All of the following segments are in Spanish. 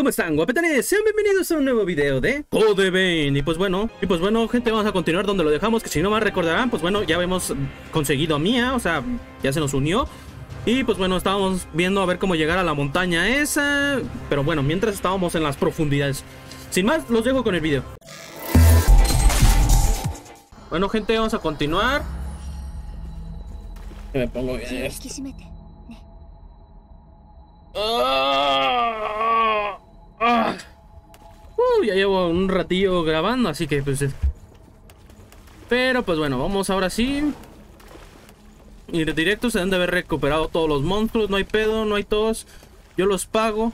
¿Cómo están, guapetones? Sean bienvenidos a un nuevo video de Code Vein. Y pues bueno, gente, vamos a continuar donde lo dejamos, que si no mal recordarán, pues bueno, ya hemos conseguido a Mia, o sea, ya se nos unió. Y pues bueno, estábamos viendo a ver cómo llegar a la montaña esa. Pero bueno, mientras estábamos en las profundidades. Sin más, los dejo con el video. Bueno, gente, vamos a continuar. Me pongo bien esto. Ya llevo un ratillo grabando, así que pues... Pero pues bueno, vamos ahora sí. Ir directo, se deben de haber recuperado todos los monstruos. No hay pedo, no hay tos. Yo los pago.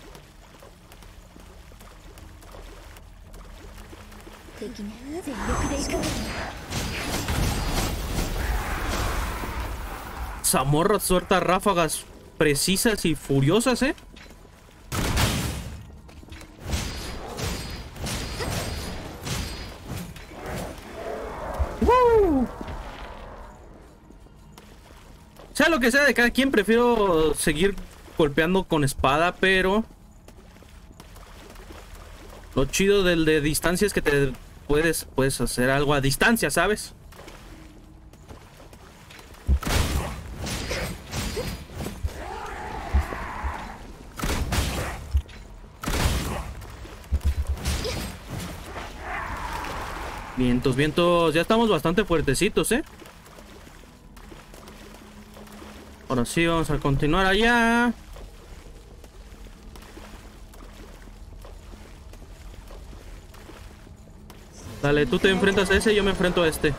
Zamorra suelta ráfagas precisas y furiosas, Sea lo que sea de cada quien, prefiero seguir golpeando con espada, pero lo chido del de distancia es que te puedes hacer algo a distancia, ¿sabes? Vientos, vientos, ya estamos bastante fuertecitos, Ahora sí, vamos a continuar allá. Dale, tú te enfrentas a ese y yo me enfrento a este.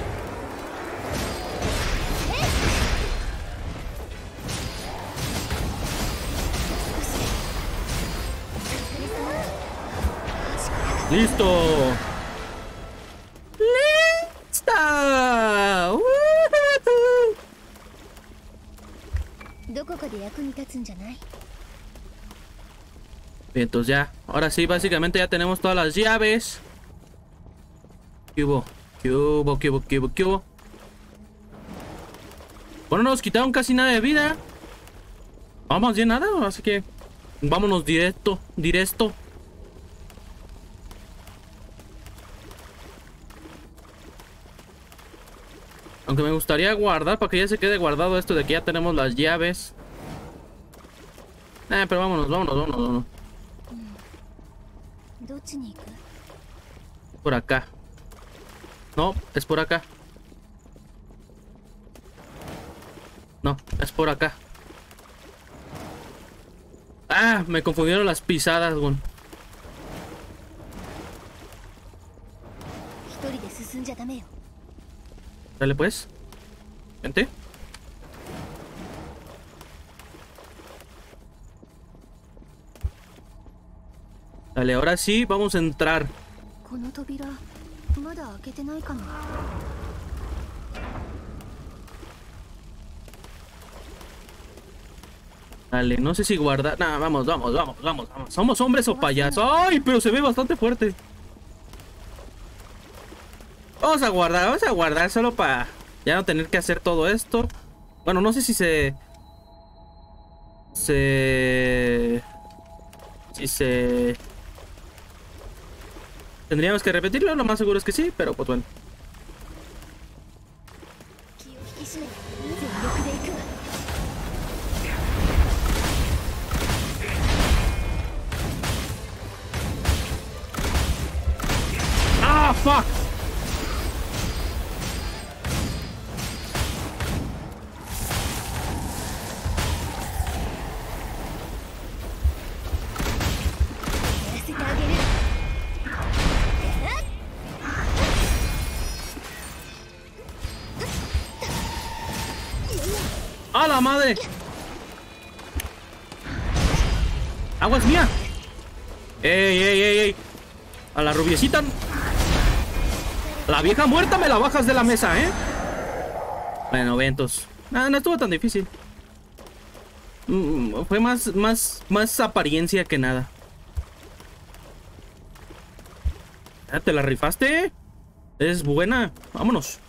¡Listo! ¡Listo! Bien, entonces ya, ahora sí, básicamente ya tenemos todas las llaves. ¿Qué hubo? ¿Qué hubo? ¿Qué hubo? ¿Qué hubo? ¿Qué hubo? Bueno, nos quitaron casi nada de vida. Vamos bien nada, así que vámonos directo. Aunque me gustaría guardar para que ya se quede guardado esto de que ya tenemos las llaves. Pero vámonos. Por acá. No, es por acá. No, es por acá. Me confundieron las pisadas, güey. Dale pues. Vente. Dale, ahora sí, vamos a entrar. Dale, no sé si guardar. Nah, vamos. ¿Somos hombres o payasos? ¡Ay! Pero se ve bastante fuerte. Vamos a guardar solo para ya no tener que hacer todo esto. Bueno, no sé si tendríamos que repetirlo, lo más seguro es que sí, pero pues bueno. ¡Ah, fuck! ¡A la madre! ¡Agua es mía! ¡Ey! A la rubiecita. La vieja muerta me la bajas de la mesa, Bueno, ventos. No estuvo tan difícil. Fue más apariencia que nada. ¿Te la rifaste? Es buena. Vámonos.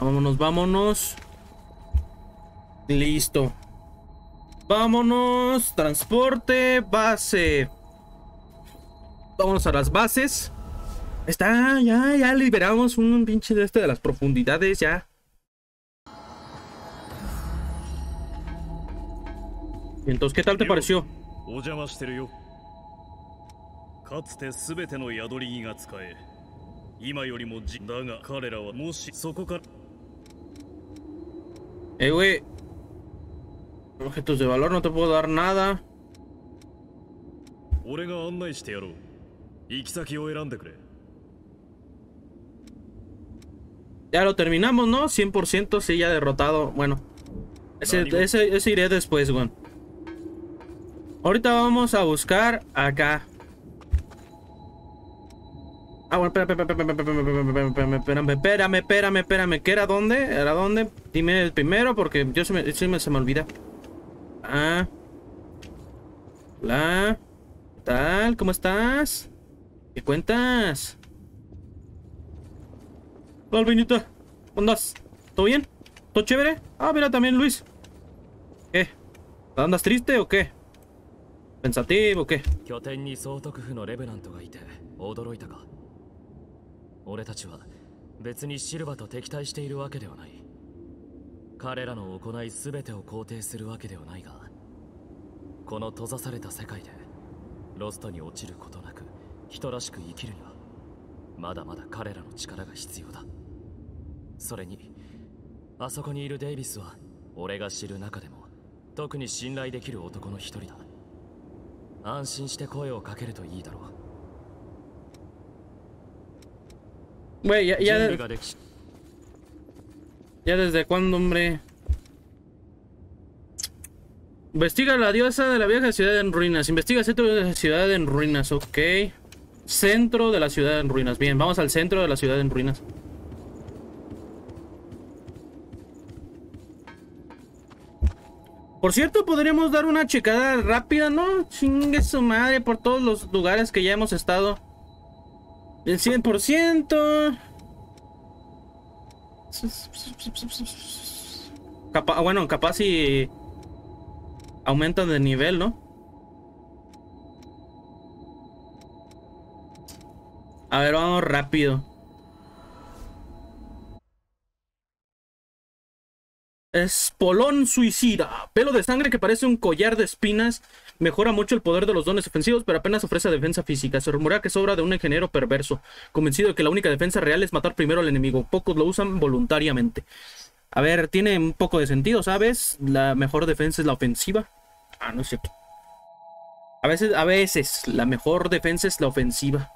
Vámonos, vámonos. Listo. Vámonos. Transporte, base. Vámonos a las bases. Está, ya liberamos un pinche de este de las profundidades, ya. Y entonces, ¿qué tal te pareció? Güey. Objetos de valor, no te puedo dar nada. Ya lo terminamos, ¿no? 100%, sí, ya derrotado. Bueno, ese iré después, güey. Ahorita vamos a buscar acá. Ah, bueno, espérame. ¿Qué era dónde? ¿Era dónde? Dime el primero porque yo se me olvida. Ah. Hola. ¿Qué tal? ¿Cómo estás? ¿Qué cuentas? Hola, Alvinita. ¿Cómo andas? ¿Todo bien? ¿Todo chévere? Ah, mira también Luis. ¿Qué? ¿Andas triste o qué? ¿Pensativo o qué? 俺たちは別にシルバと敵対しているわけではない。彼らの行い全てを肯定するわけではないが、この閉ざされた世界でロストに落ちることなく人らしく生きるにはまだまだ彼らの力が必要だ。それにあそこにいるデイビスは俺が知る中でも特に信頼できる男の一人だ。安心して声をかけるといいだろう。 Güey, ya desde cuándo, hombre. Investiga la diosa de la vieja ciudad en ruinas. Investiga el centro de la ciudad en ruinas, ok. Centro de la ciudad en ruinas. Bien, vamos al centro de la ciudad en ruinas. Por cierto, podríamos dar una checada rápida, ¿no? Chingue su madre por todos los lugares que ya hemos estado. El 100%. Bueno, capaz si aumentan de nivel, ¿no? A ver, vamos rápido. Espolón suicida. Pelo de sangre que parece un collar de espinas. Mejora mucho el poder de los dones ofensivos, pero apenas ofrece defensa física. Se rumora que es obra de un ingeniero perverso, convencido de que la única defensa real es matar primero al enemigo. Pocos lo usan voluntariamente. A ver, tiene un poco de sentido, ¿sabes? La mejor defensa es la ofensiva. Ah, no es cierto. A veces la mejor defensa es la ofensiva.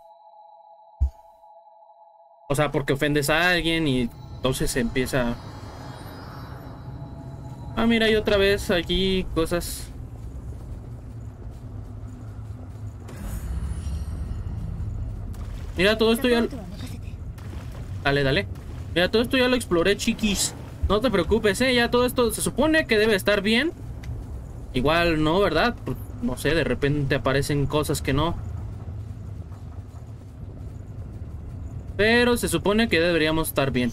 O sea, porque ofendes a alguien y entonces se empieza... Ah, mira, y otra vez aquí cosas... Mira, todo esto ya... Dale. Mira, todo esto ya lo exploré, chiquis. No te preocupes, ya todo esto se supone que debe estar bien. Igual no, ¿verdad? No sé, de repente aparecen cosas que no. Pero se supone que deberíamos estar bien.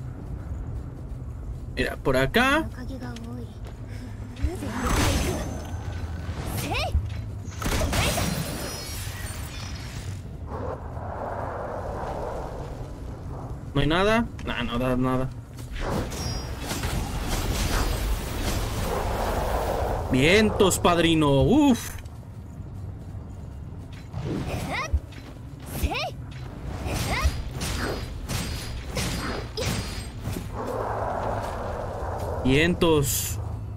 Mira, por acá. ¿No hay nada? Nah, no da nada. Vientos, padrino. Uf. Vientos.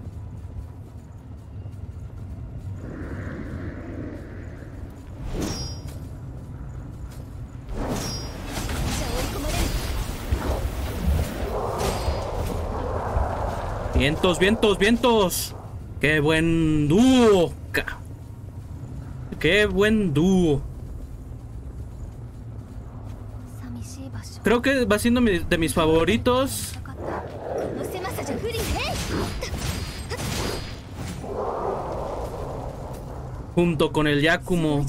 Vientos. Qué buen dúo. Qué buen dúo. Creo que va siendo de mis favoritos. Junto con el Yakumo.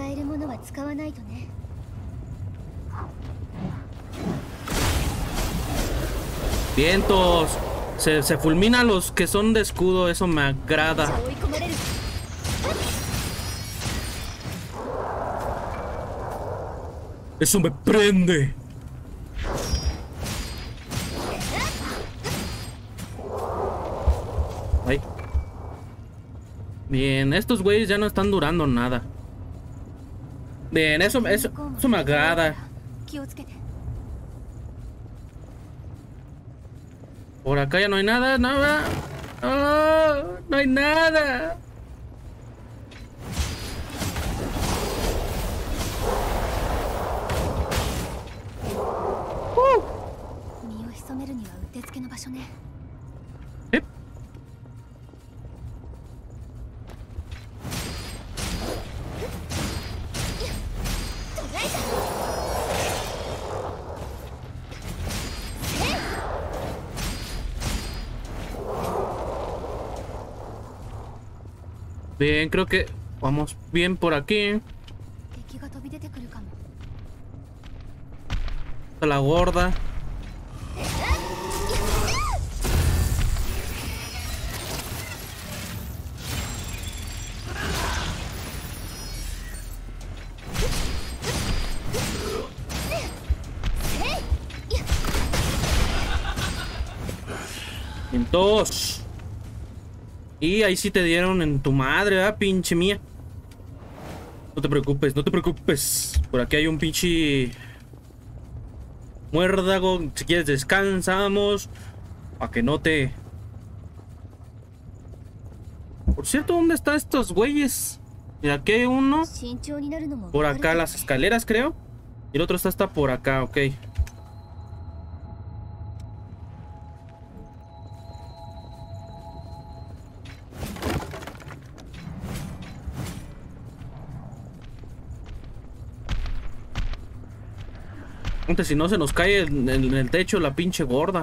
えるものは使わないとね。 Vientos. Se fulmina a los que son de escudo. Eso me agrada. Eso me prende. Ay. Bien, estos güeyes ya no están durando nada. Bien, eso me agrada. Por acá ya no hay nada, nada. Oh, no hay nada. ¿Eh? Bien, creo que vamos bien por aquí. Está la gorda. Entonces. Y ahí sí te dieron en tu madre, ¿verdad? Pinche mía. No te preocupes, no te preocupes. Por aquí hay un pinche muérdago. Si quieres descansamos. Para que no te... Por cierto, ¿dónde están estos güeyes? Mira, aquí hay uno. Por acá las escaleras, creo. Y el otro está hasta por acá, ok. Antes, si no se nos cae en el techo la pinche gorda.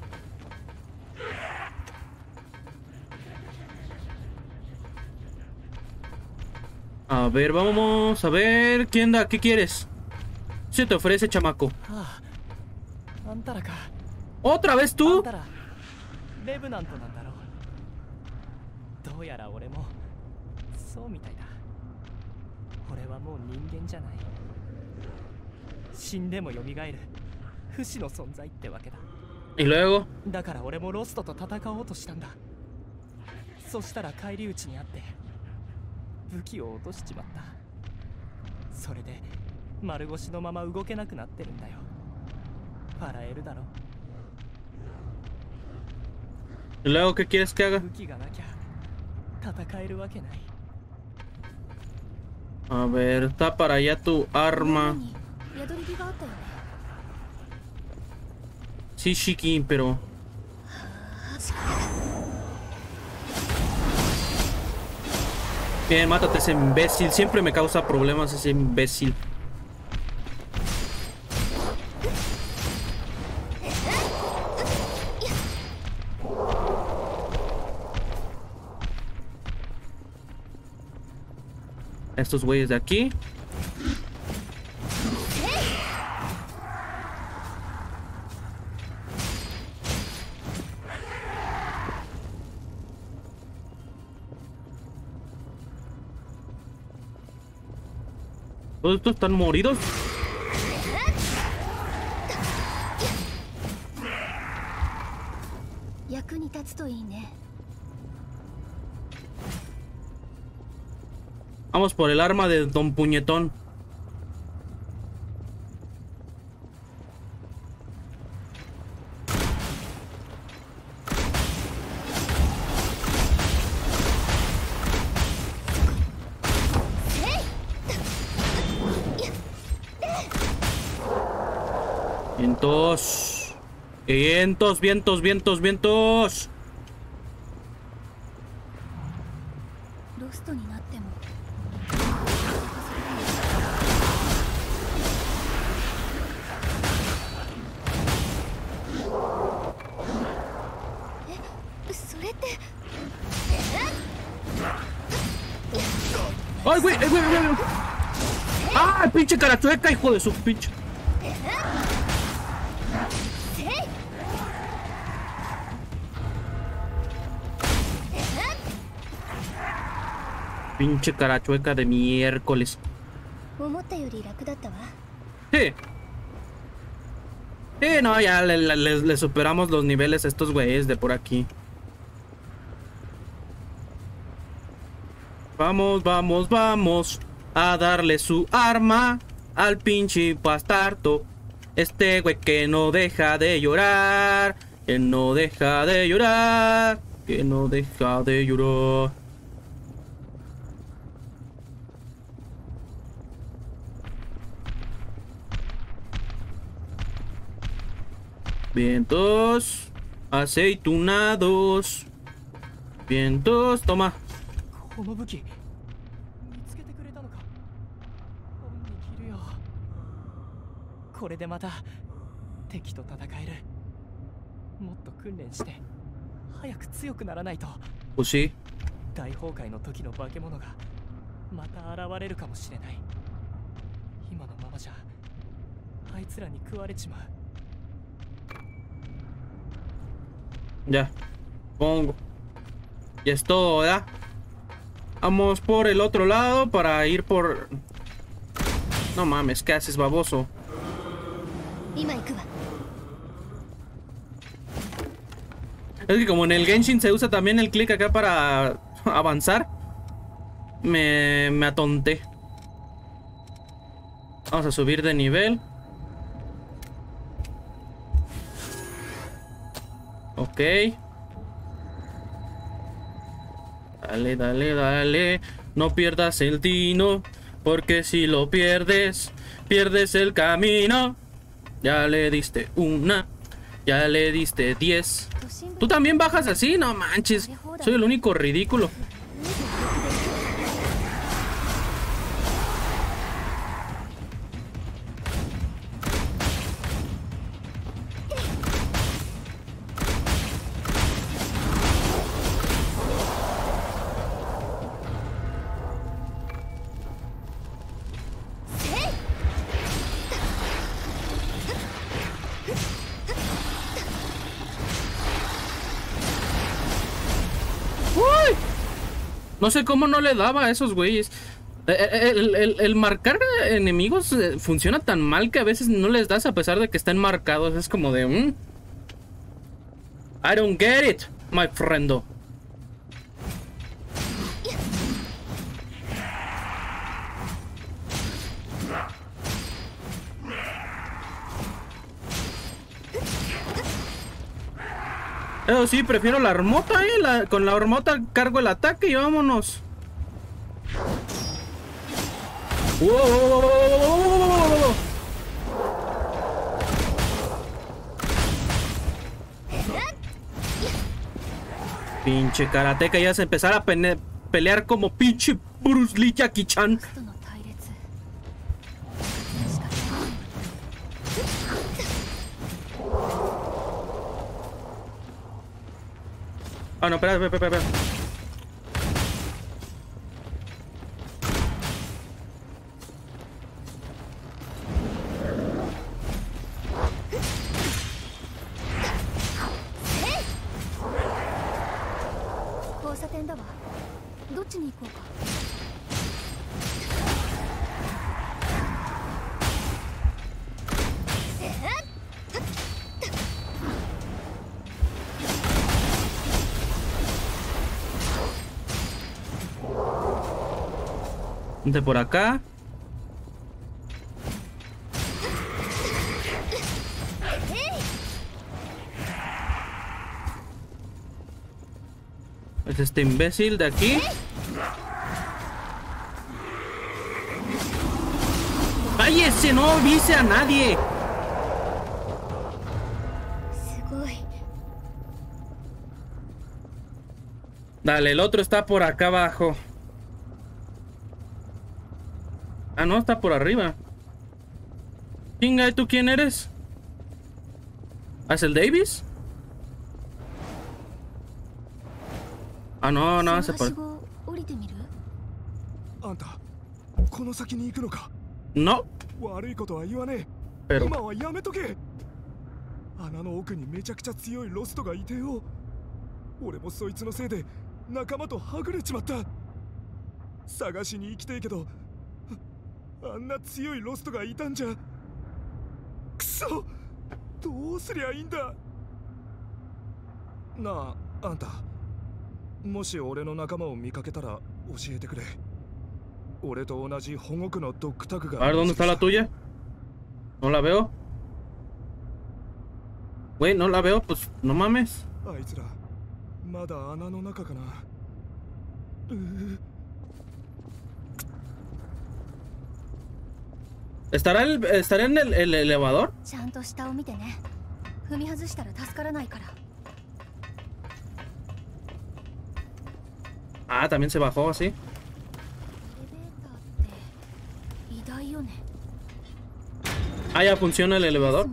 A ver, vamos a ver. ¿Quién da? ¿Qué quieres? ¿Qué se te ofrece, chamaco? ¿Otra vez tú? Y luego ¿y luego qué quieres que haga? A ver, está para allá tu arma. Sí, Shiki, pero... Bien, mátate ese imbécil. Siempre me causa problemas ese imbécil. Estos güeyes de aquí. ¿Todos estos están moridos? Vamos por el arma de Don Puñetón. Vientos. Vientos, vientos, vientos, vientos. ¡Ay, güey! ¡Ay, güey! ¡Ah! ¡Pinche cara chueca, hijo de su pinche! Pinche cara chueca de miércoles. Sí. Sí, no, ya le superamos los niveles a estos güeyes de por aquí. Vamos, vamos, vamos a darle su arma al pinche bastardo. Este güey que no deja de llorar. Que no deja de llorar. Que no deja de llorar. Vientos aceitunados. Vientos, toma. この武器見つけてくれたのか。恩に着るよ。これでまた敵と戦える。もっと訓練して早く強くならないと。 Pues sí. 大崩壊の時の化け物がまた現れるかもしれない。今のままじゃあいつらに食われちまう。 Ya, pongo. Ya es todo, ¿verdad? Vamos por el otro lado para ir por... No mames, ¿qué haces, baboso? Es que como en el Genshin se usa también el clic acá para avanzar, me atonté. Vamos a subir de nivel. Ok. Dale, dale, dale. No pierdas el tino, porque si lo pierdes, pierdes el camino. Ya le diste una, ya le diste 10. ¿Tú también bajas así? No manches, soy el único ridículo. No sé cómo no le daba a esos güeyes. El marcar enemigos funciona tan mal que a veces no les das a pesar de que están marcados. Es como de... I don't get it, my friendo. Eso sí, prefiero la hormota, con la hormota cargo el ataque y vámonos. ¡Wow! Pinche karateca, ya se empezara a pelear como pinche Bruce Lee Jackie Chan. Ah, no, espera. De por acá. Es este imbécil de aquí. ¡Cállese! No avise a nadie. Dale, el otro está por acá abajo. Ah, no, está por arriba. Chinga, ¿y tú quién eres? ¿Es el Davis? Ah, no, no, se por... No, 悪いことは言わねえ。 pero 今はやめとけ。穴の奥にめちゃくちゃ強いロストがいてよ。俺もそいつのせいで仲間とはぐれちまった。探しに行きたいけど、あんな強いロストがいたんじゃ。くそ、どうすりゃいいんだ。なあ、あんた、もし俺の仲間を見かけたら教えてくれ。俺と同じ保護区のドッグタグが。 A ver, ¿dónde está la tuya? No la veo. Güey, no la veo, pues no mames. あいつらまだ穴の中かな。 ¿Estará en el elevador? ちゃんと下を見てね。踏み外したら助からないから。 Ah, también se bajó así. エレベーターって偉大よね。 Ah, ya funciona el elevador.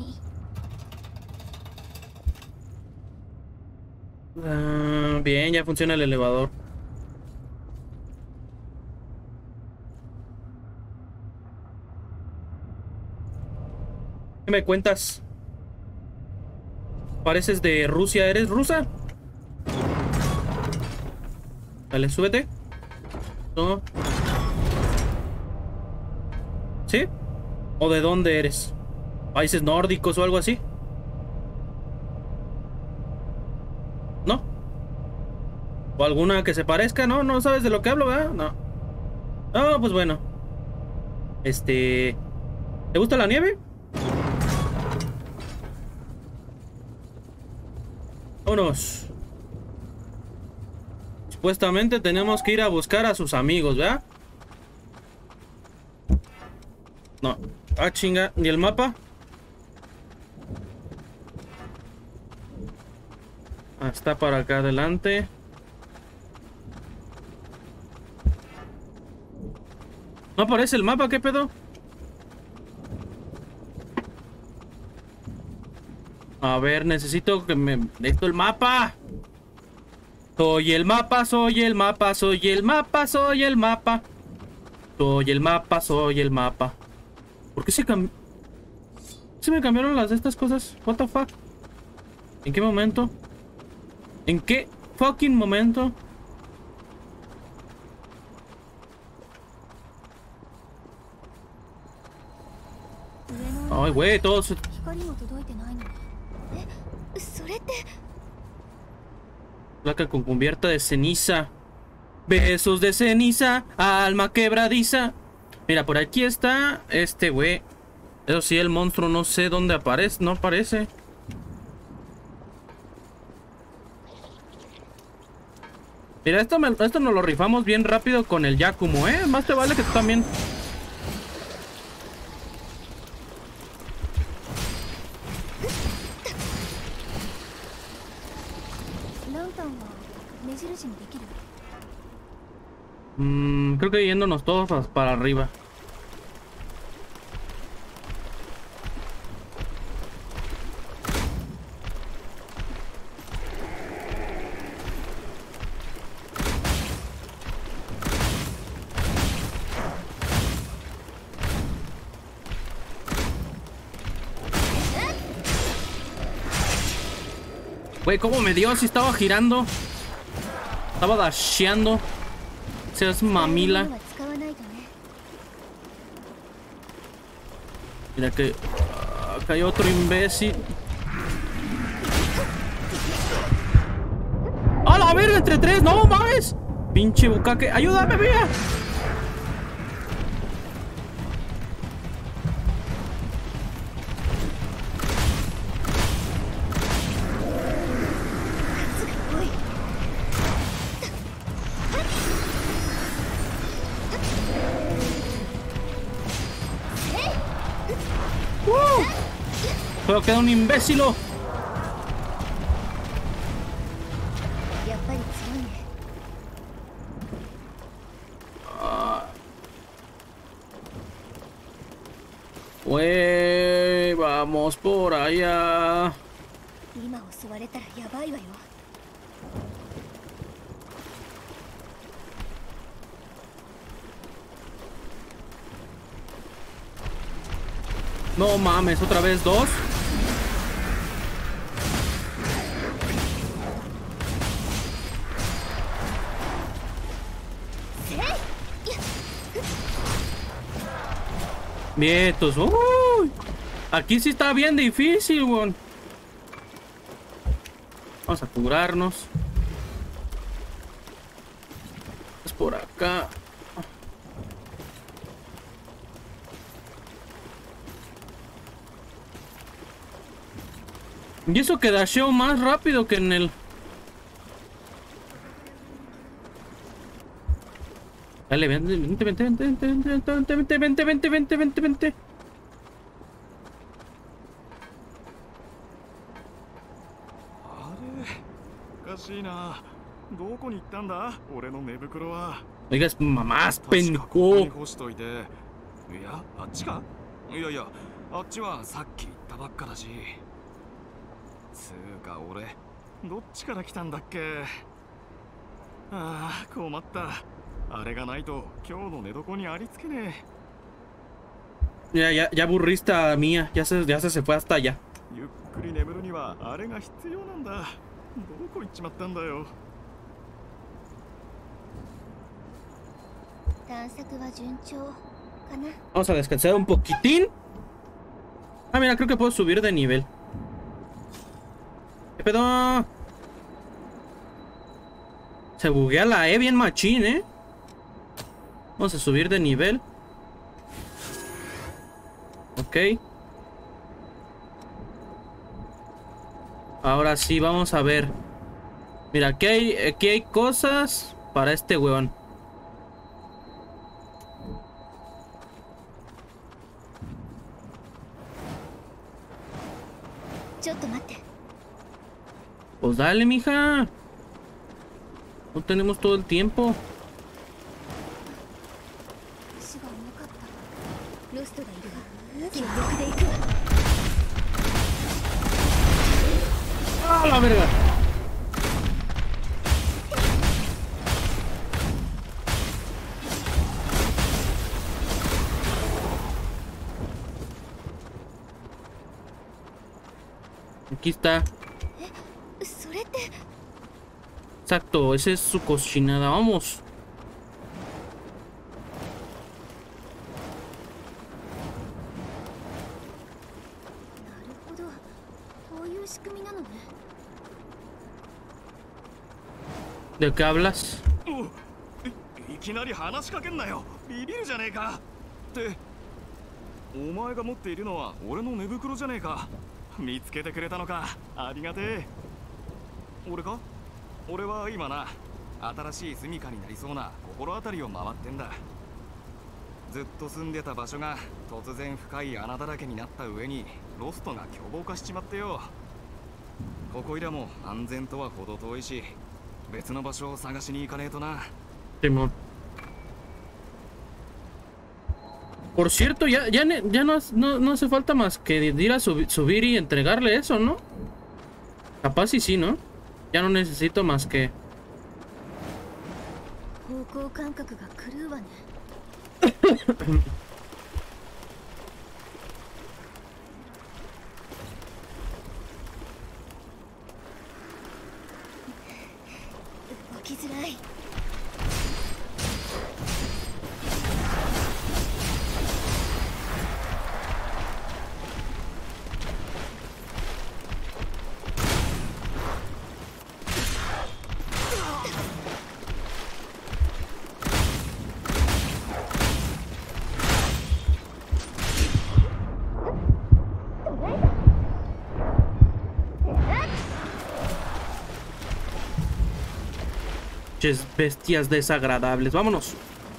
Ah, bien, ya funciona el elevador. ¿Qué me cuentas? Pareces de Rusia, ¿eres rusa? Dale, súbete. No. ¿Sí? ¿O de dónde eres? ¿Países nórdicos o algo así? ¿No? ¿O alguna que se parezca? ¿No? ¿No sabes de lo que hablo, verdad? No. No, pues bueno. ¿Te gusta la nieve? Vámonos. Supuestamente tenemos que ir a buscar a sus amigos, ¿verdad? No. Ah, chinga. ¿Y el mapa? Ah, está para acá adelante. No aparece el mapa, ¿qué pedo? A ver, necesito que me... Necesito el mapa. Soy el mapa, soy el mapa, soy el mapa, soy el mapa. Soy el mapa, soy el mapa. ¿Por qué se me cambiaron las de estas cosas? What the fuck? ¿En qué momento? ¿En qué fucking momento? Ay, güey, todos... 光も届いてないのに。それって。 Placa con cubierta de ceniza. Besos de ceniza, alma quebradiza. Mira, por aquí está este güey. Eso sí, el monstruo no sé dónde aparece. No aparece. Mira, esto nos lo rifamos bien rápido con el Yakumo, ¿eh? Más te vale que tú también. Creo que yéndonos todos para arriba. Güey, ¿cómo me dio? Si estaba girando. Estaba dasheando. Seas mamila. Mira que... acá hay otro imbécil. ¡A la verga! Entre tres. ¡No mames! Pinche bucaque. ¡Ayúdame, mía! Solo queda un imbécil. Güey, vamos por allá. No mames, otra vez 2. Vientos. Uy. Aquí sí está bien difícil, weón. Vamos a curarnos. Es por acá. Y eso que dasheo más rápido que en el... Dale, vente, vente, vente, vente, vente, vente, vente, vente, vente, vente, vente, vente. おかしいな。どこに行ったんだ俺の寝袋は。 Oigas, mamás, 確かここに pendejo. 干しといて。いや、あっちかいやいや、あっちはさっき行ったばっかだし。つうか俺、どっちから来たんだっけ。ああ、困った。あれがないと今日の寝床にありつけねえ。 Ya aburriste a Mía. Ya se fue hasta allá. ゆっくり眠るにはあれが必要なんだ。どこ行っちまったんだよ。 探索は順調かな。 Vamos a descansar un poquitín. Ah, mira, creo que puedo subir de nivel. ¿Qué pedo? Se buguea la E bien machín, ¿eh? Vamos a subir de nivel. Ok. Ahora sí, vamos a ver. Mira, aquí hay cosas para este huevón. Pues dale, mija. No tenemos todo el tiempo. ¡Ah, la verga! Aquí está. Exacto, esa es su cochinada. Vamos. ¿De qué hablas? いきなり話しかけんなよ。ビビるじゃねえか。ってお前が持っているのは俺の寝袋じゃねえか。見つけてくれたのか。ありがてえ。俺か？俺は今な、新しい住処になりそうな心当たりを回ってんだ。ずっと住んでた場所が突然深い穴だらけになった上にロストが凶暴化しちまってよ。ここいらも安全とは程遠いし、別の場所を探しに行かねえとな。 Simón. Por cierto, ya no hace falta más que ir a subir y entregarle eso, ¿no? Capaz y sí, ¿no? Ya no necesito más que... Bestias desagradables. Vámonos.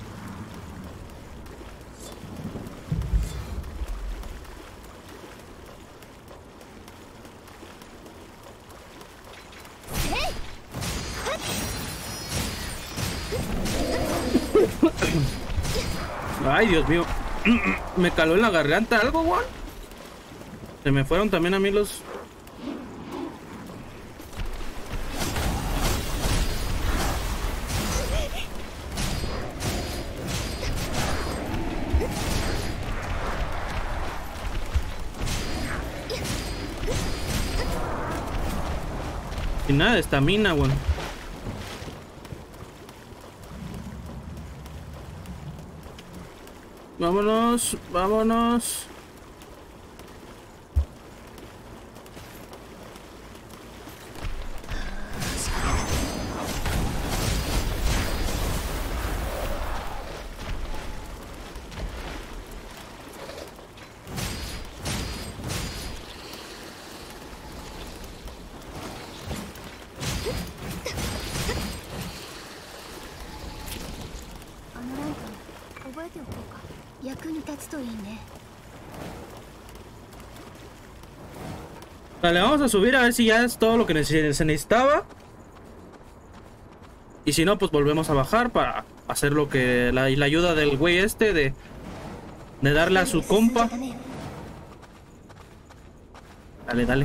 Ay, Dios mío. Me caló en la garganta algo, weón. Se me fueron también a mí los... Sin nada de estamina, weón. Vámonos, vámonos. Vale, vamos a subir a ver si ya es todo lo que se necesitaba. Y si no, pues volvemos a bajar para hacer lo que... La ayuda del güey este de darle a su compa. Dale, dale.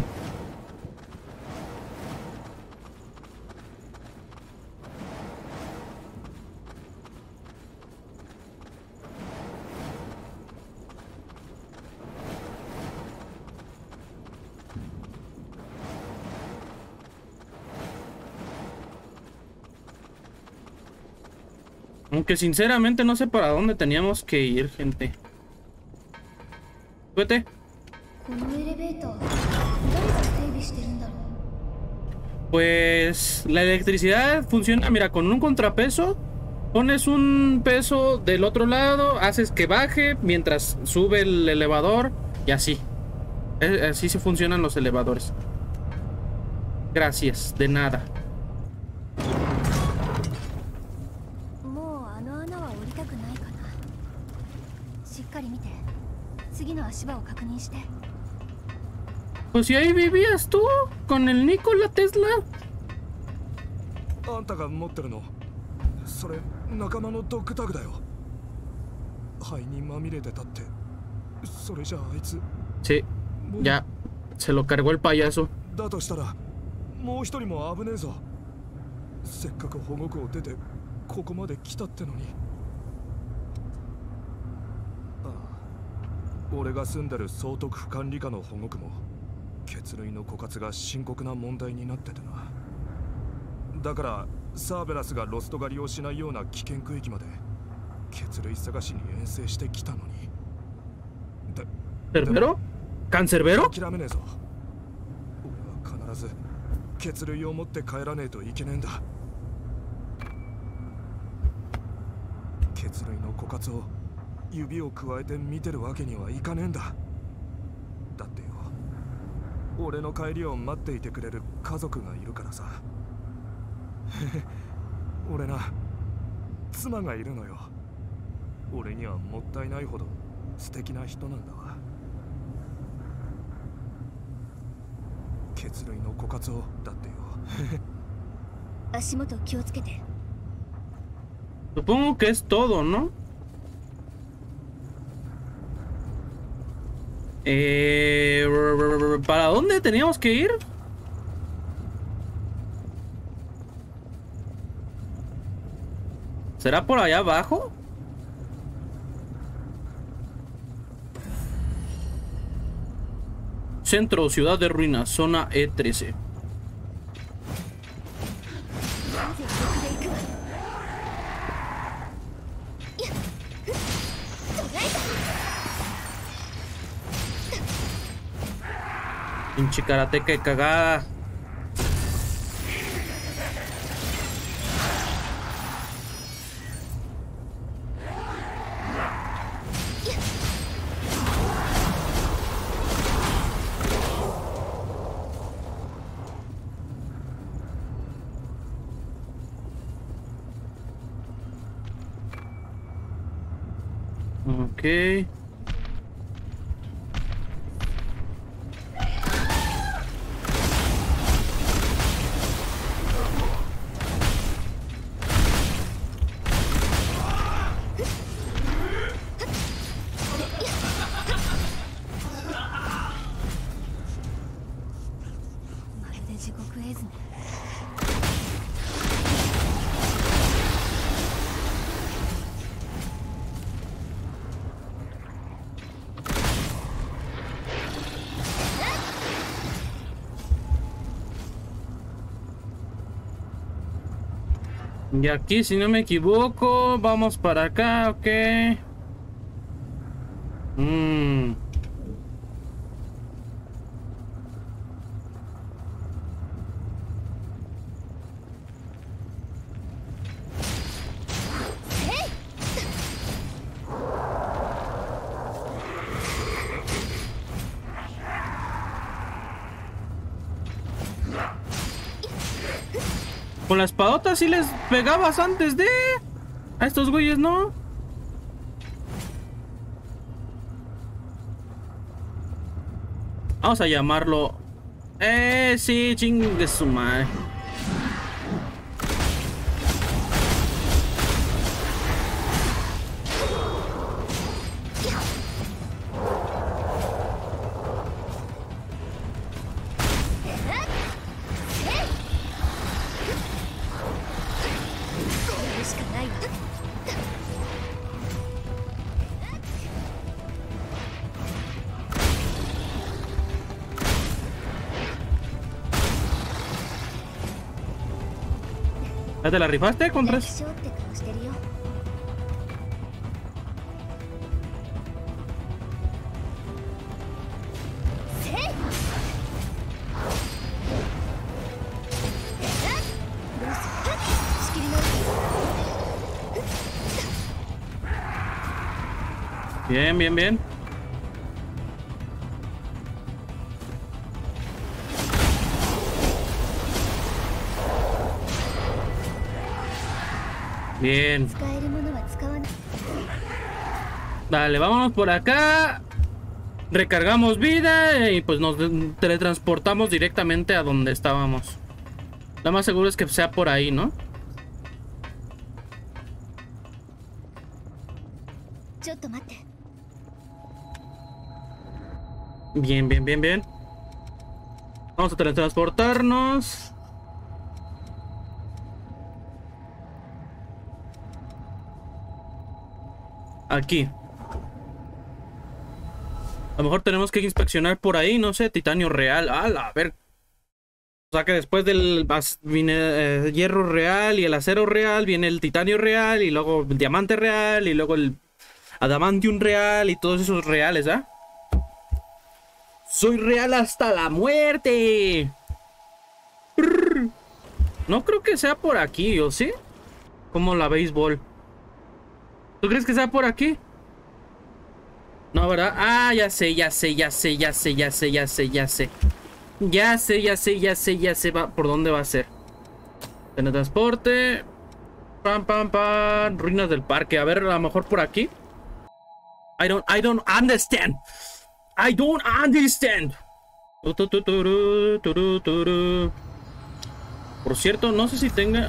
Aunque sinceramente no sé para dónde teníamos que ir, gente. Vete. Pues la electricidad funciona, mira, con un contrapeso. Pones un peso del otro lado, haces que baje mientras sube el elevador y así. Así se funcionan los elevadores. Gracias, de nada. Pues si ahí vivías tú con el Nikola Tesla. あんたが持ってるのそれ仲間のドッグタグだよ灰にまみれてたってそれじゃあいつ Sí, ya se lo cargó el payaso だとしたらもう一人も危ねえぞせっかく保護区を出てここまで来たってのにああ俺が住んでる総督府管理下の保護区も血類の枯渇が深刻な問題になっててなだからサーベラスがロスト狩りをしないような危険区域まで血類探しに遠征してきたのに ¿Cerbero? ¿Cancerbero? 諦めねえぞ俺は必ず血類を持って帰らねえといけねえんだ血類の枯渇を指を加えて見てるわけにはいかねえんだだってよ俺の帰りを待っていてくれる家族がいるからさ俺な妻がいるのよ俺にはもったいないほど素敵な人なんだわ血類の枯渇をだってよ足元気をつけて Supongo que es todo, ¿no? ¿Para dónde teníamos que ir? ¿Será por allá abajo? Centro, ciudad de ruinas, zona E13. Pinche karateca y cagada. Ok. Y aquí, si no me equivoco, vamos para acá, ok. Con la espadota sí les pegabas antes de... A estos güeyes, ¿no? Vamos a llamarlo... sí, chingue su madre. ¿Ya te la rifaste contra eso? Bien, bien, bien. Bien. Dale, vámonos por acá. Recargamos vida y pues nos teletransportamos directamente a donde estábamos. Lo más seguro es que sea por ahí, ¿no? Bien, bien, bien, bien. Vamos a teletransportarnos. Aquí. A lo mejor tenemos que inspeccionar por ahí, no sé, titanio real. A ver. O sea que después del viene hierro real y el acero real, viene el titanio real y luego el diamante real y luego el adamantium real y todos esos reales, ¿ah? Soy real hasta la muerte. No creo que sea por aquí, ¿o sí? Como la béisbol. ¿Tú crees que sea por aquí? No, ¿verdad? Ah, ya sé. Ya sé por dónde va a ser. Teletransporte. Pam, pam, pam. Ruinas del parque. A ver, a lo mejor por aquí. I don't understand. I don't understand. Por cierto, no sé si tenga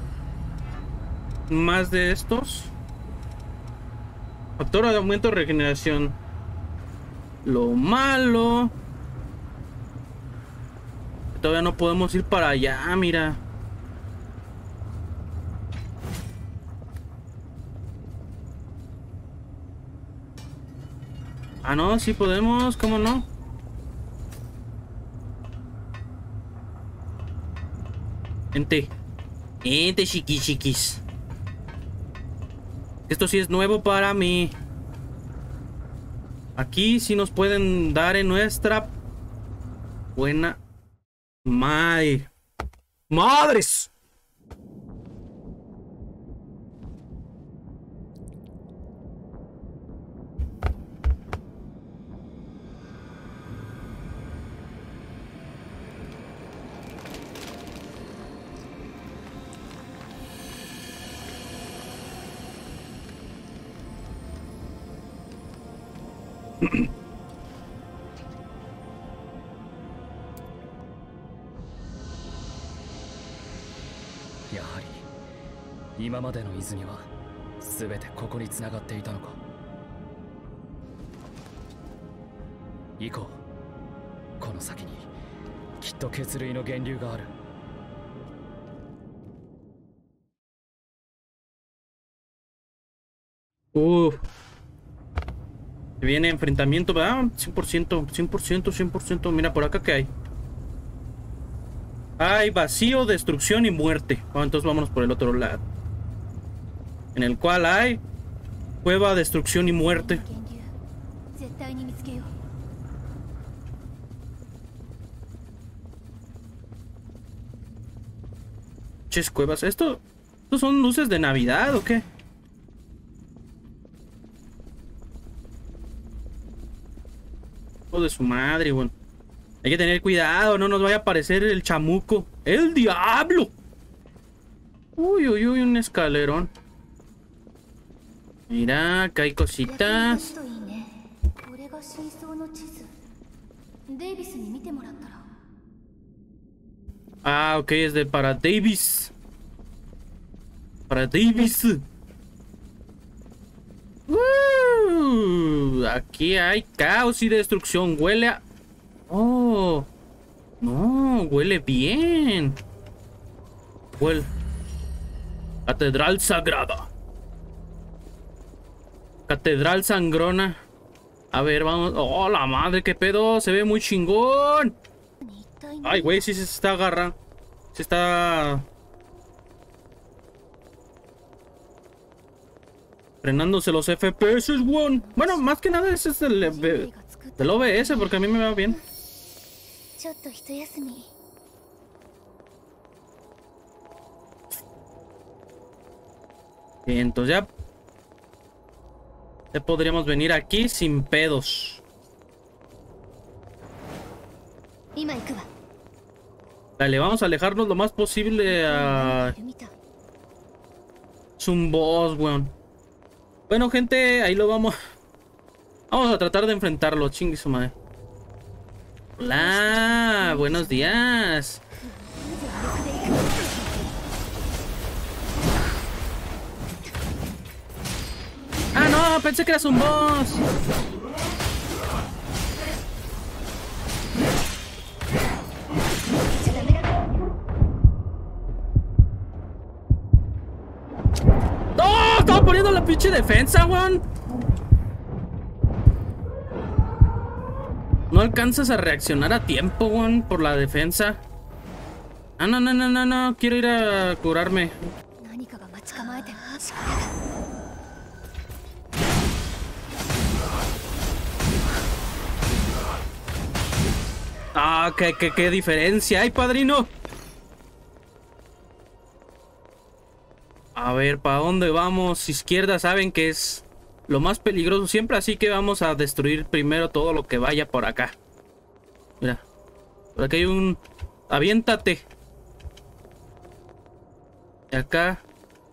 más de estos. Factor de aumento de regeneración. Lo malo. Todavía no podemos ir para allá, mira. Ah, no, sí podemos, ¿cómo no? Ente, chiquis. Esto sí es nuevo para mí. Aquí sí nos pueden dar en nuestra buena madre. ¡Madres! やはり今までの泉は全てここに繋がっていたのか。行こう。この先にきっと血類の源流がある。 Viene enfrentamiento, ¿verdad? 100%. Mira, por acá que hay. Hay vacío, destrucción y muerte. Bueno, entonces vámonos por el otro lado. en el cual hay cueva, destrucción y muerte. 源流絶対に見つけよう。 Ches cuevas. ¿Estos son luces de Navidad o qué? Hijo de su madre, bueno. Hay que tener cuidado, no nos vaya a aparecer el chamuco. ¡El diablo! Uy, uy, uy, un escalerón. Mira, acá hay 役に立つ cositas. といいね。これが真相の地図。デイビスに見てもらったら。 Ah, ok, es de para Davis. Para Davis. Aquí hay caos y destrucción. Huele a... Oh. No, huele bien. Huele... Catedral Sagrada. Catedral Sangrona. A ver, vamos. Oh, la madre, qué pedo. Se ve muy chingón. 一体何 Ay, güey, sí se está agarrando. Se está... frenándose los FPS, weón. Bueno, más que nada ese es del OBS, porque a mí me va bien. ちょっと一休み。 Y entonces ya podríamos venir aquí sin pedos. 今行くわ。 Dale, vamos a alejarnos lo más posible a... 見た。 Es un boss, weón. Bueno, gente, ahí lo vamos. Vamos a tratar de enfrentarlo, chingue su madre. Hola, buenos días. Ah, no, pensé que eras un boss. ¡No! Estaba poniendo la pinche defensa, weón. No alcanzas a reaccionar a tiempo, weón, por la defensa. Ah, no, no, no, no, no. Quiero ir a curarme. 何かが待ち構えてる。 Ah, qué diferencia hay, padrino. A ver, ¿para dónde vamos? Izquierda saben que es lo más peligroso siempre, así que vamos a destruir primero todo lo que vaya por acá. Mira, por aquí hay un... Aviéntate. Y acá...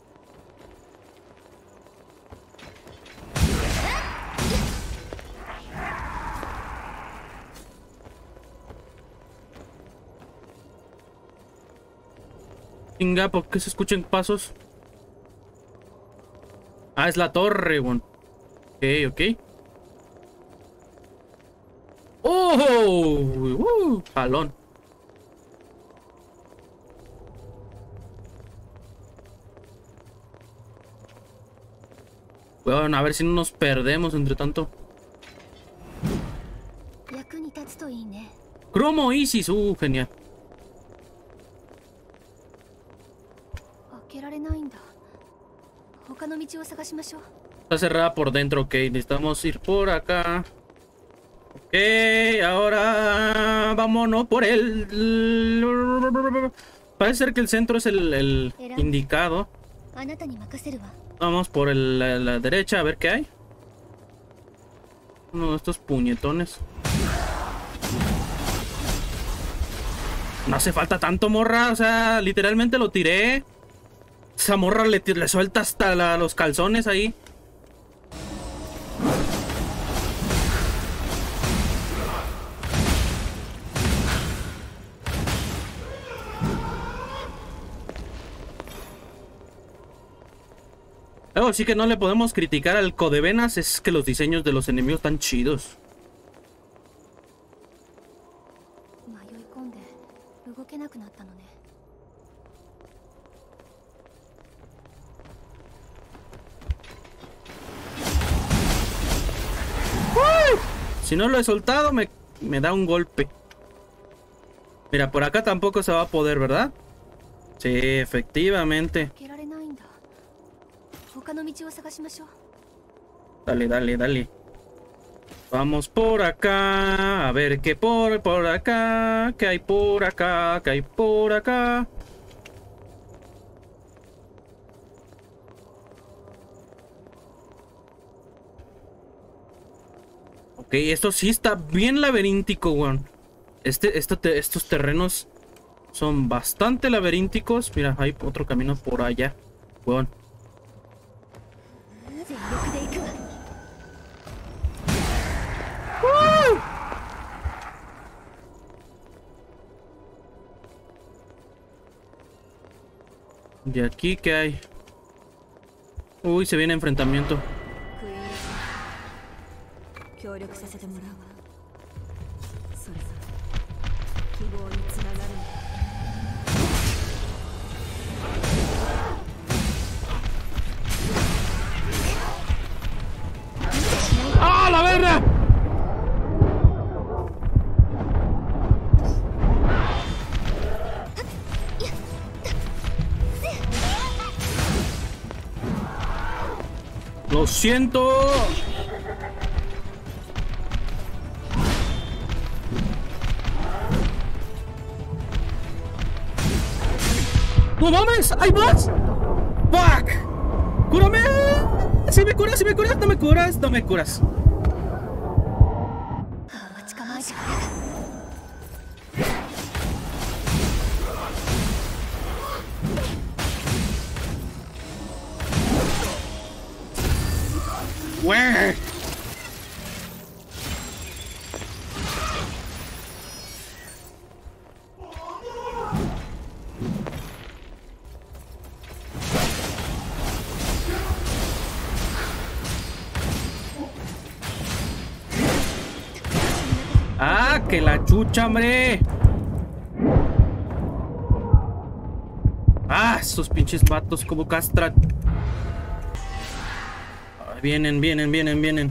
Chinga, ¿por qué se escuchan pasos? Ah, es la torre, weón. Ok, ok. ¡Oh! Jalón. Bueno, a ver si no nos perdemos entre tanto. 役に立つといいね。 Cromo Isis, genial. 開けられないんだ。他の道を探しましょう。 Está cerrada por dentro, ok. Necesitamos ir por acá. Ok, ahora vámonos por el... Parece ser que el centro es el indicado. あなたに任せるわ。 Vamos por la derecha a ver qué hay. Uno de estos puñetones. No hace falta tanto, morra. O sea, literalmente lo tiré. Esa morra le suelta hasta los calzones ahí. Algo sí que no le podemos criticar al Codevenas es que los diseños de los enemigos están chidos. 迷い込んで動けなくなったのね。 Si no lo he soltado, me da un golpe. Mira, por acá tampoco se va a poder, ¿verdad? Sí, efectivamente. 開けられないんだ。他他の道を探しましょう。 Dale, dale, dale. Vamos por acá. A ver qué por acá. ¿Qué hay por acá? ¿Qué hay por acá? Ok, esto sí está bien laberíntico, weón. Estos terrenos son bastante laberínticos. Mira, hay otro camino por allá, weón. ¿De aquí qué hay? Uy, se viene enfrentamiento. ¡Ah, la verga! Lo siento. ¡No mames! ¡Hay más! ¡Fuck! ¡Cúrame! ¡Si me curas! ¡Si me curas! ¡No me curas! ¡No me curas! ¡Where! ¡Ah, que la chucha, hombre! ¡Ah, esos pinches vatos como castran! Vienen, vienen, vienen, vienen.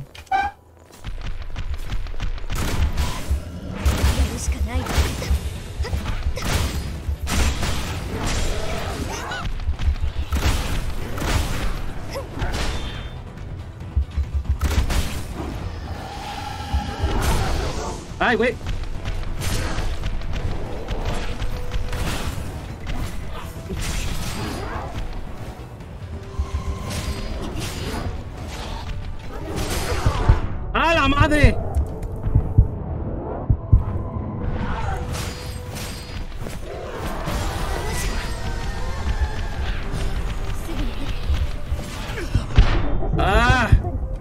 Ay, güey. ¡A la madre! ¡Ah!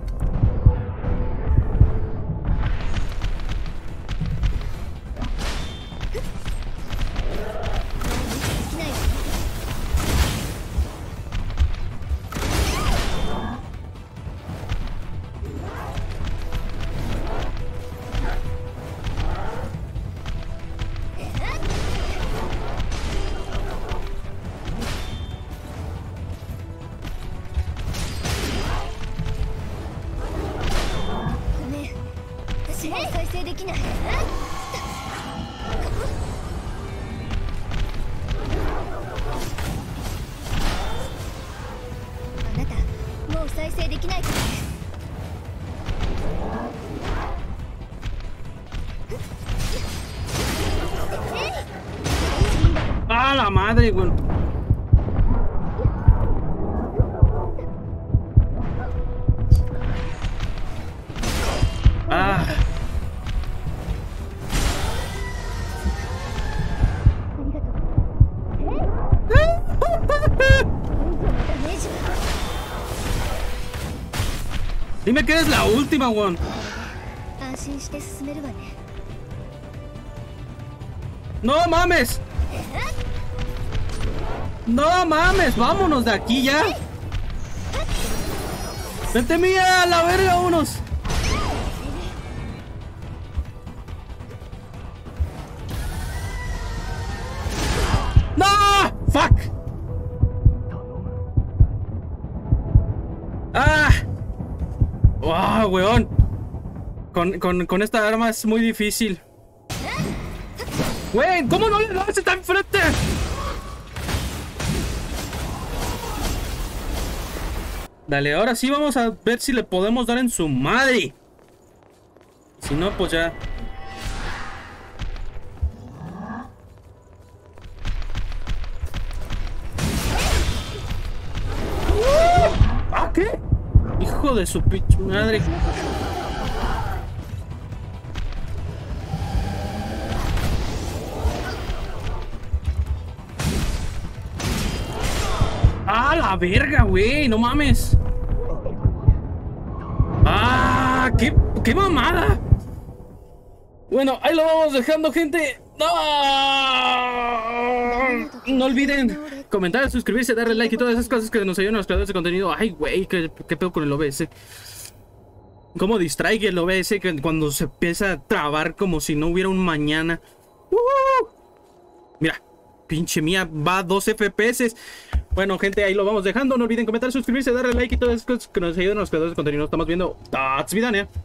¡A la madre, güey! ¡Ah! Dime que eres la última, weón. ¡No mames! ¡No mames! ¡Vámonos de aquí ya! ¡Vente mía! ¡A la verga, unos! ¡No! ¡Fuck! ¡Ah! ¡Wow, weón! Con esta arma es muy difícil. Güey, ¿cómo no le das? ¡Está enfrente! Dale, ahora sí vamos a ver si le podemos dar en su madre. Si no, pues ya. ¿Ah, qué? Hijo de su pinche madre. ¡Ah, la verga, güey! ¡No mames! ¡Ah! ¡Qué mamada! Bueno, ahí lo vamos dejando, gente. No olviden comentar, suscribirse, darle like y todas esas cosas que nos ayudan a los creadores de contenido. Ay, güey, ¿qué pedo con el OBS? ¿Cómo distrae el OBS cuando se empieza a trabar como si no hubiera un mañana? Mira, pinche mía, va a 2 FPS. Bueno, gente, ahí lo vamos dejando. No olviden comentar, suscribirse, darle like y todas esas cosas que nos ayudan a los creadores de contenido. Nos estamos viendo. Tatsvidania.